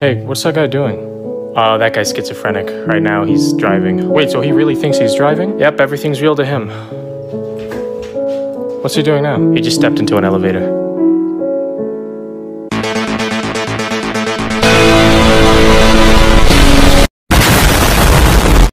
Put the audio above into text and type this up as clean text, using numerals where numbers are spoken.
Hey, what's that guy doing? That guy's schizophrenic. Right now, he's driving. Wait, so he really thinks he's driving? Yep, everything's real to him. What's he doing now? He just stepped into an elevator.